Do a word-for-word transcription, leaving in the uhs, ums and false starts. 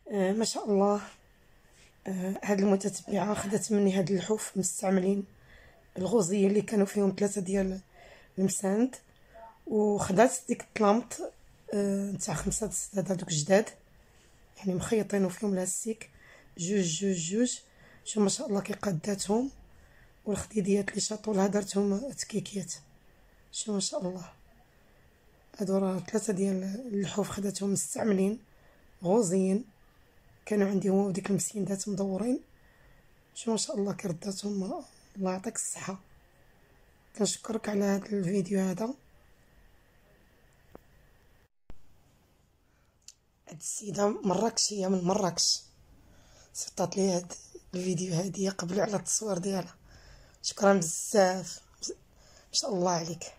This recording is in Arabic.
آه ما شاء الله. آه هاد المتتبعه خدات مني هاد اللحوف مستعملين الغوزيه اللي كانوا فيهم ثلاثه ديال المساند، وخدات ديك الطلامط آه نتاع خمسة د السداد هادوك جداد، يعني مخيطين وفيهم لاستيك جوج جوج جوج. شوف ما شاء الله كي قاداتهم، والخديديات اللي شاطولها درتهم تكيكيات. شوف ما شاء الله، هادو راه ثلاثه ديال اللحوف خداتهم مستعملين غوزيين، كانوا عندي هما وديك المسيندات مدورين. شوف ما شاء الله كي رداتهم، الله يعطيك الصحه. كنشكرك على هذا الفيديو هذا. هاد السيده مراكشيه من مراكش صيفطات لي هاد الفيديو هادية قبل على التصوير ديالها. شكرا بزاف، ما شاء الله عليك.